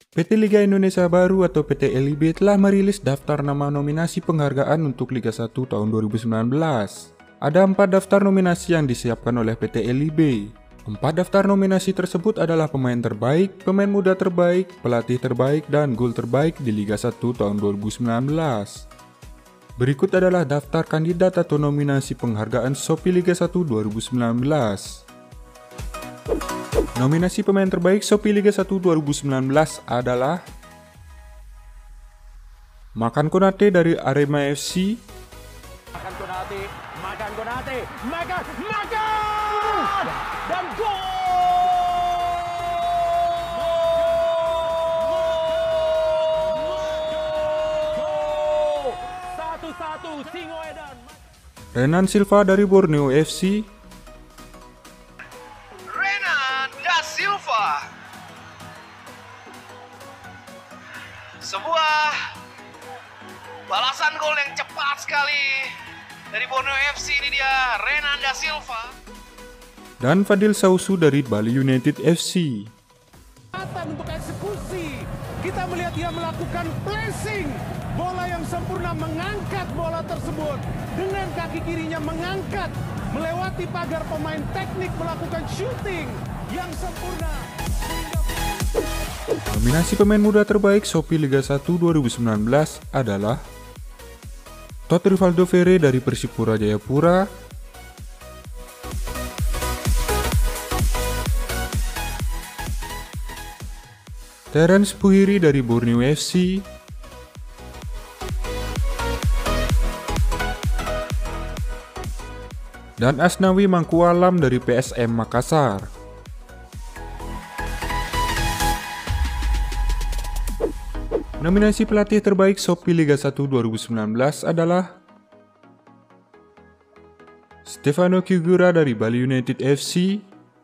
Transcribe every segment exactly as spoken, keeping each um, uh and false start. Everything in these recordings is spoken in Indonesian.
P T Liga Indonesia Baru atau P T L I B telah merilis daftar nama nominasi penghargaan untuk Liga satu tahun dua ribu sembilan belas. Ada empat daftar nominasi yang disiapkan oleh P T L I B. Empat daftar nominasi tersebut adalah pemain terbaik, pemain muda terbaik, pelatih terbaik, dan gol terbaik di Liga satu tahun dua ribu sembilan belas. Berikut adalah daftar kandidat atau nominasi penghargaan Shopee Liga satu dua ribu sembilan belas. Nominasi pemain terbaik Shopee Liga satu dua ribu sembilan belas adalah Makan Konate dari Arema F C, Makan Konate, Makan Konate, Makan, Makan! Dan gol! Satu-satu Singoedan. Renan Silva dari Borneo F C, Silva. Sebuah balasan gol yang cepat sekali dari Borneo F C. Ini dia Renan da Silva. Dan Fadil Sausu dari Bali United F C. Untuk eksekusi, kita melihat dia melakukan placing bola yang sempurna, mengangkat bola tersebut dengan kaki kirinya, mengangkat melewati pagar pemain teknik, melakukan shooting yang sempurna. Nominasi pemain muda terbaik Shopee Liga satu dua ribu sembilan belas adalah Todd Rivaldo Ferre dari Persipura Jayapura, Terence Puhiri dari Borneo F C, dan Asnawi Mangkualam dari P S M Makassar. Nominasi pelatih terbaik Shopee Liga satu dua ribu sembilan belas adalah Stefano Kigura dari Bali United F C,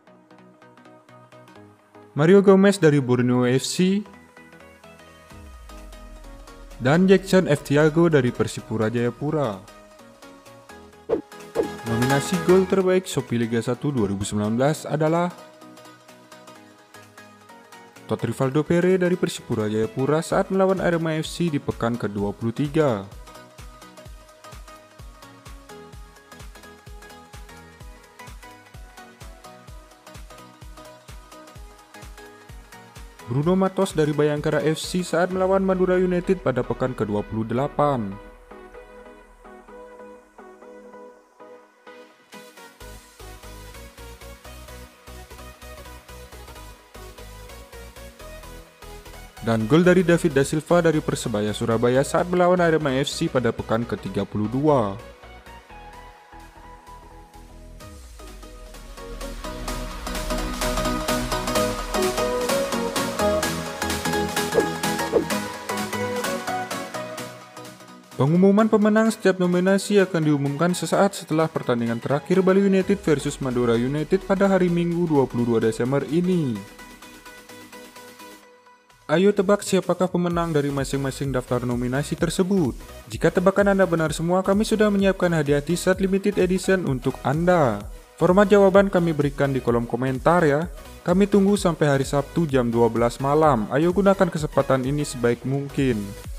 Mario Gomez dari Borneo F C, dan Jackson F. Tiago dari Persipura Jayapura. Nominasi gol terbaik Shopee Liga satu dua ribu sembilan belas adalah Todd Rivaldo Ferre dari Persipura Jayapura saat melawan Arema F C di pekan ke dua puluh tiga. Bruno Matos dari Bayangkara F C saat melawan Madura United pada pekan ke dua puluh delapan. Dan gol dari David da Silva dari Persebaya Surabaya saat melawan Arema F C pada pekan ke tiga puluh dua. Pengumuman pemenang setiap nominasi akan diumumkan sesaat setelah pertandingan terakhir Bali United versus Madura United pada hari Minggu dua puluh dua Desember ini. Ayo tebak siapakah pemenang dari masing-masing daftar nominasi tersebut. Jika tebakan Anda benar semua, kami sudah menyiapkan hadiah T-shirt limited edition untuk Anda. Format jawaban kami berikan di kolom komentar ya. Kami tunggu sampai hari Sabtu jam dua belas malam. Ayo gunakan kesempatan ini sebaik mungkin.